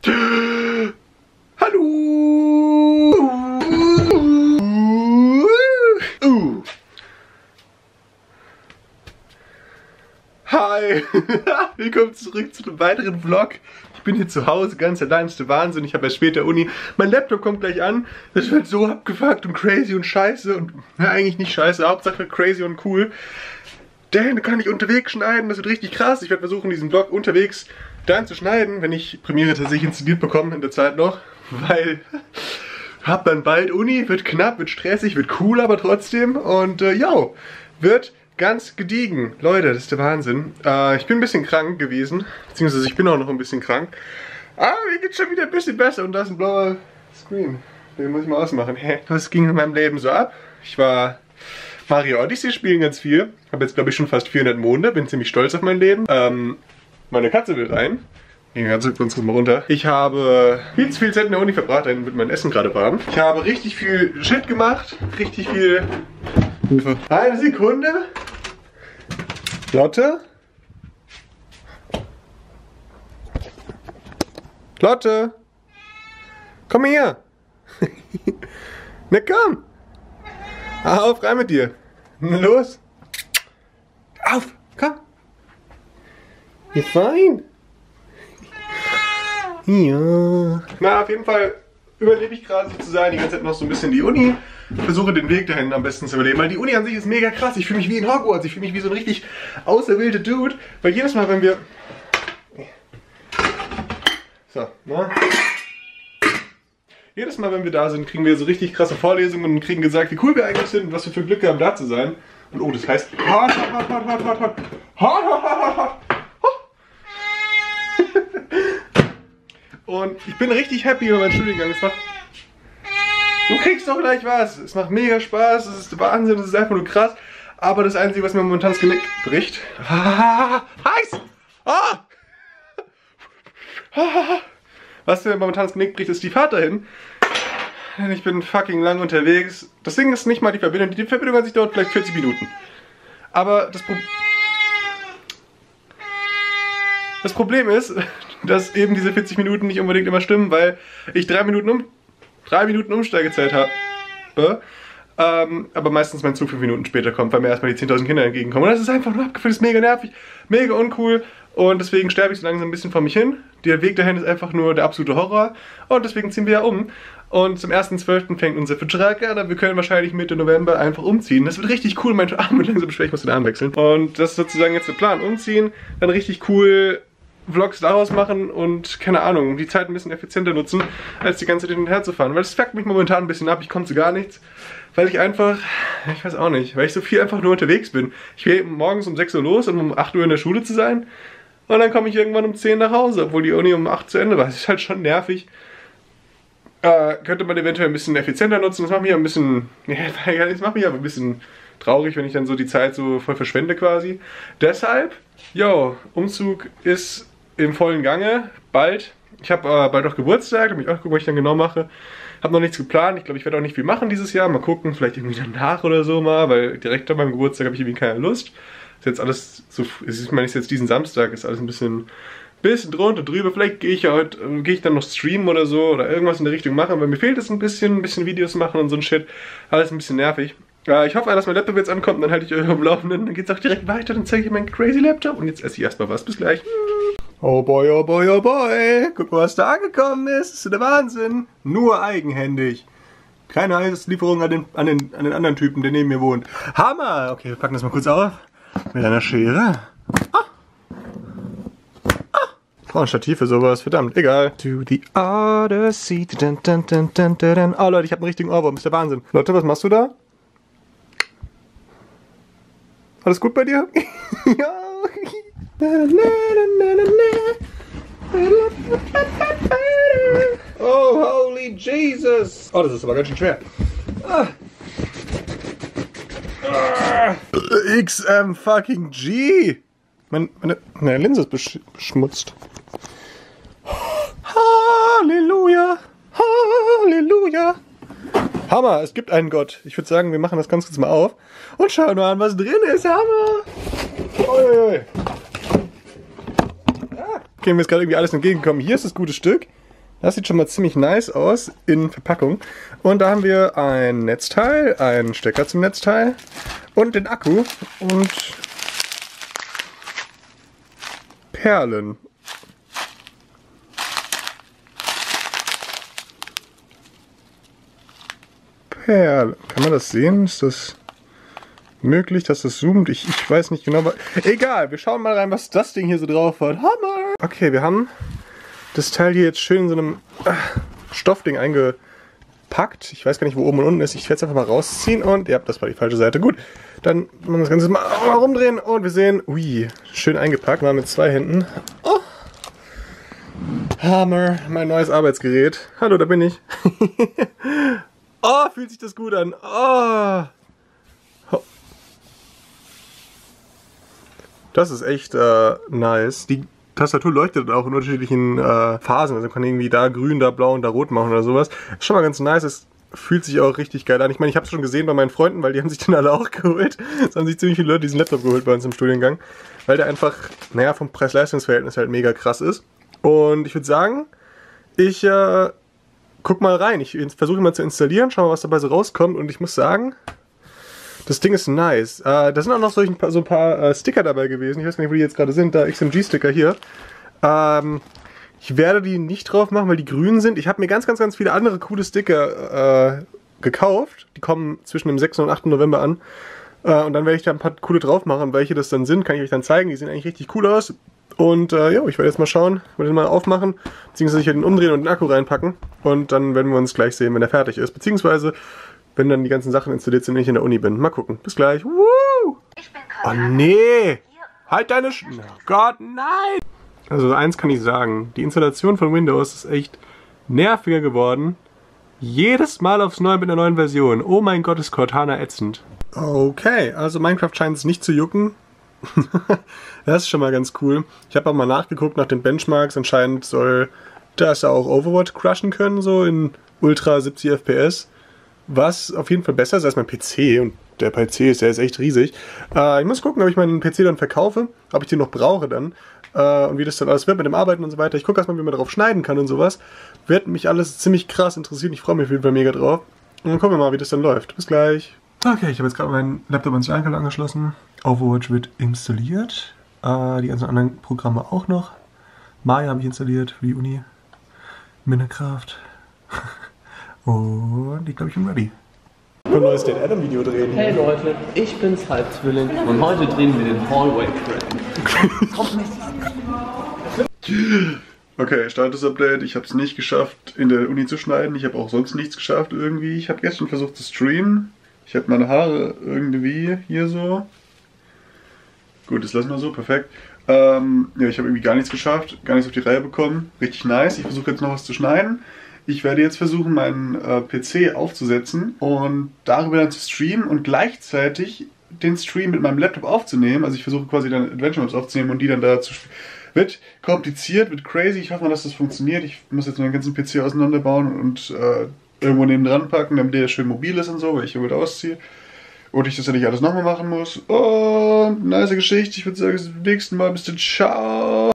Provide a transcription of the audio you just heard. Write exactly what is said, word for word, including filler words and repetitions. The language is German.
Hallo! Uh. Hi! Willkommen zurück zu einem weiteren Vlog. Ich bin hier zu Hause, ganz allein, ist der Wahnsinn. Ich habe ja später Uni. Mein Laptop kommt gleich an. Das wird so abgefuckt und crazy und scheiße. Und ja, eigentlich nicht scheiße, Hauptsache crazy und cool. Den kann ich unterwegs schneiden, das wird richtig krass. Ich werde versuchen, diesen Vlog unterwegs dann zu schneiden, wenn ich Premiere tatsächlich installiert bekomme in der Zeit noch. Weil hab dann bald Uni, wird knapp, wird stressig, wird cool, aber trotzdem. Und äh, yo, wird ganz gediegen. Leute, das ist der Wahnsinn. Äh, ich bin ein bisschen krank gewesen, beziehungsweise ich bin auch noch ein bisschen krank. Aber mir geht's schon wieder ein bisschen besser und da ist ein blauer Screen. Den muss ich mal ausmachen. Was ging in meinem Leben so ab? Ich war Mario Odyssey spielen ganz viel. Habe jetzt glaube ich schon fast vierhundert Monde, bin ziemlich stolz auf mein Leben. Ähm, meine Katze will rein. Die Katze uns mal runter. Ich habe viel zu viel Zeit in der Uni verbracht, dann wird mein Essen gerade warm. Ich habe richtig viel Shit gemacht, richtig viel... Eine Sekunde. Lotte? Lotte? Komm her! Na komm! Auf, rein mit dir! Los! Auf! Komm! You're fine! Ja. Na, auf jeden Fall überlebe ich gerade sozusagen die ganze Zeit noch so ein bisschen die Uni. Versuche den Weg dahin am besten zu überleben, weil die Uni an sich ist mega krass. Ich fühle mich wie in Hogwarts, ich fühle mich wie so ein richtig auserwählter Dude. Weil jedes Mal, wenn wir... So, ne? Jedes Mal, wenn wir da sind, kriegen wir so richtig krasse Vorlesungen und kriegen gesagt, wie cool wir eigentlich sind und was wir für Glück haben, da zu sein. Und oh, das heißt... Hot, hot, hot, hot, hot, hot, hot, hot, hot, hot, hot. Und ich bin richtig happy über meinen Studiengang. Es macht... Du kriegst doch gleich was. Es macht mega Spaß, es ist Wahnsinn, es ist einfach nur krass. Aber das Einzige, was mir momentan das Genick bricht... Ah, heiß! Ah! Ah! Was mir momentan das Genick bricht, ist die Fahrt dahin. Denn ich bin fucking lang unterwegs. Das Ding ist nicht mal die Verbindung. Die Verbindung an sich dauert vielleicht vierzig Minuten. Aber das Problem... Das Problem ist, dass eben diese vierzig Minuten nicht unbedingt immer stimmen, weil ich drei Minuten, um, drei Minuten Umsteigezeit habe. Ähm, aber meistens mein Zug fünf Minuten später kommt, weil mir erstmal die zehntausend Kinder entgegenkommen. Und das ist einfach nur abgefüllt, ist mega nervig, mega uncool. Und deswegen sterbe ich so langsam ein bisschen vor mich hin. Der Weg dahin ist einfach nur der absolute Horror. Und deswegen ziehen wir ja um. Und zum ersten zwölften fängt unser Vertrag an. Wir können wahrscheinlich Mitte November einfach umziehen. Das wird richtig cool. Mein Arm wird langsam schwer, ich muss den Arm wechseln. Und das ist sozusagen jetzt der Plan. Umziehen, dann richtig cool Vlogs daraus machen und, keine Ahnung, die Zeit ein bisschen effizienter nutzen, als die ganze Zeit hin und her zu fahren. Weil das fuckt mich momentan ein bisschen ab. Ich komme zu gar nichts. Weil ich einfach, ich weiß auch nicht, weil ich so viel einfach nur unterwegs bin. Ich will morgens um sechs Uhr los, um um acht Uhr in der Schule zu sein. Und dann komme ich irgendwann um zehn nach Hause, obwohl die Uni um acht zu Ende war. Das ist halt schon nervig. Äh, könnte man eventuell ein bisschen effizienter nutzen. Das macht mich ein bisschen, ja, das macht mich aber ein bisschen traurig, wenn ich dann so die Zeit so voll verschwende quasi. Deshalb, yo, Umzug ist im vollen Gange, bald. Ich habe äh, bald auch Geburtstag, da muss ich auch gucken, was ich dann genau mache. Habe noch nichts geplant, ich glaube, ich werde auch nicht viel machen dieses Jahr. Mal gucken, vielleicht irgendwie danach oder so mal, weil direkt an meinem Geburtstag habe ich irgendwie keine Lust. Ist jetzt alles so, ich meine, ist jetzt diesen Samstag, ist alles ein bisschen, bisschen drunter, drüber. Vielleicht gehe ich ja heute, äh, gehe ich dann noch streamen oder so oder irgendwas in der Richtung machen, weil mir fehlt es ein bisschen, ein bisschen Videos machen und so ein Shit. Alles ein bisschen nervig. Äh, ich hoffe, dass mein Laptop jetzt ankommt, dann halte ich euch am Laufenden. Dann geht es auch direkt weiter, dann zeige ich meinen crazy Laptop und jetzt esse ich erstmal was. Bis gleich. Oh boy, oh boy, oh boy. Guck mal, was da angekommen ist. Das ist der Wahnsinn. Nur eigenhändig. Keine Lieferung an den, an, den, an den anderen Typen, der neben mir wohnt. Hammer! Okay, wir packen das mal kurz auf. Mit einer Schere. Ah. Ah. Ich brauche ein Stativ für sowas. Verdammt, egal. To the Odyssey. Dun, dun, dun, dun, dun, dun. Oh Leute, ich habe einen richtigen Ohrwurm. Das ist der Wahnsinn. Leute, was machst du da? Alles gut bei dir? Ja. Oh, holy Jesus! Oh, das ist aber ganz schön schwer. Ah. Ah. X M fucking G! Meine, meine, meine Linse ist besch beschmutzt. Halleluja! Halleluja! Hammer, es gibt einen Gott. Ich würde sagen, wir machen das ganz kurz mal auf und schauen mal an, was drin ist. Hammer! Uiuiui. Okay, mir ist gerade irgendwie alles entgegengekommen. Hier ist das gute Stück. Das sieht schon mal ziemlich nice aus in Verpackung. Und da haben wir ein Netzteil, einen Stecker zum Netzteil und den Akku und Perlen. Perlen. Kann man das sehen? Ist das möglich, dass das zoomt? Ich, ich weiß nicht genau. Egal, wir schauen mal rein, was das Ding hier so drauf hat. Hammer! Okay, wir haben das Teil hier jetzt schön in so einem äh, Stoffding eingepackt. Ich weiß gar nicht, wo oben und unten ist. Ich werde es einfach mal rausziehen und ja, das war die falsche Seite. Gut, dann machen wir das Ganze mal, mal rumdrehen und wir sehen, ui, schön eingepackt. Mal mit zwei Händen. Oh. Hammer, mein neues Arbeitsgerät. Hallo, da bin ich. Oh, fühlt sich das gut an. Oh. Das ist echt äh, nice. Die Tastatur leuchtet auch in unterschiedlichen äh, Phasen. Also man kann irgendwie da grün, da blau und da rot machen oder sowas. Ist schon mal ganz nice. Es fühlt sich auch richtig geil an. Ich meine, ich habe es schon gesehen bei meinen Freunden, weil die haben sich den alle auch geholt. Es haben sich ziemlich viele Leute diesen Laptop geholt bei uns im Studiengang. Weil der einfach, naja, vom Preis-Leistungs-Verhältnis halt mega krass ist. Und ich würde sagen, ich äh, guck mal rein. Ich versuche mal zu installieren, schau mal, was dabei so rauskommt. Und ich muss sagen, das Ding ist nice. Äh, da sind auch noch so ein paar, so ein paar äh, Sticker dabei gewesen. Ich weiß gar nicht, wo die jetzt gerade sind. Da X M G-Sticker hier. Ähm, ich werde die nicht drauf machen, weil die grün sind. Ich habe mir ganz, ganz, ganz viele andere coole Sticker äh, gekauft. Die kommen zwischen dem sechsten und achten November an. Äh, und dann werde ich da ein paar coole drauf machen. Welche das dann sind, kann ich euch dann zeigen. Die sehen eigentlich richtig cool aus. Und äh, ja, ich werde jetzt mal schauen, ich werde den mal aufmachen, beziehungsweise ich werde den umdrehen und den Akku reinpacken. Und dann werden wir uns gleich sehen, wenn der fertig ist. Beziehungsweise wenn dann die ganzen Sachen installiert sind, wenn ich in der Uni bin. Mal gucken. Bis gleich. Woo! Oh nee! Halt deine Sch... Oh Gott, nein! Also eins kann ich sagen. Die Installation von Windows ist echt nerviger geworden. Jedes Mal aufs Neue mit einer neuen Version. Oh mein Gott, ist Cortana ätzend. Okay, also Minecraft scheint es nicht zu jucken. Das ist schon mal ganz cool. Ich habe auch mal nachgeguckt nach den Benchmarks. Anscheinend soll das auch Overwatch crushen können, so in Ultra siebzig F P S. Was auf jeden Fall besser ist als mein P C. Und der P C ist, der ist echt riesig. Äh, ich muss gucken, ob ich meinen P C dann verkaufe, ob ich den noch brauche dann. Äh, und wie das dann alles wird mit dem Arbeiten und so weiter. Ich gucke erstmal, wie man darauf schneiden kann und sowas. Wird mich alles ziemlich krass interessieren. Ich freue mich auf jeden Fall mega drauf. Und dann gucken wir mal, wie das dann läuft. Bis gleich. Okay, ich habe jetzt gerade meinen Laptop ans Line angeschlossen. Overwatch wird installiert. Äh, die ganzen anderen Programme auch noch. Maya habe ich installiert für die Uni. Minecraft. Und ich glaube, ich bin ready. Ich will ein neues Date Adam Video drehen. Hey Leute, ich bin's Halbzwilling und heute drehen wir den Hallway Crack. Kommt nicht. Okay, Status-Update. Ich habe es nicht geschafft, in der Uni zu schneiden. Ich habe auch sonst nichts geschafft irgendwie. Ich habe gestern versucht zu streamen. Ich habe meine Haare irgendwie hier so. Gut, das lassen wir so, perfekt. Ähm, ja, ich habe irgendwie gar nichts geschafft, gar nichts auf die Reihe bekommen. Richtig nice. Ich versuche jetzt noch was zu schneiden. Ich werde jetzt versuchen, meinen äh, P C aufzusetzen und darüber dann zu streamen und gleichzeitig den Stream mit meinem Laptop aufzunehmen. Also ich versuche quasi dann Adventure Maps aufzunehmen und die dann da zu spielen. Wird kompliziert, wird crazy. Ich hoffe mal, dass das funktioniert. Ich muss jetzt meinen ganzen P C auseinanderbauen und äh, irgendwo neben dran packen, damit der schön mobil ist und so, weil ich hier wieder ausziehe. Und ich das ja nicht alles nochmal machen muss. Und nice Geschichte. Ich würde sagen, bis zum nächsten Mal. Bis dann. Ciao.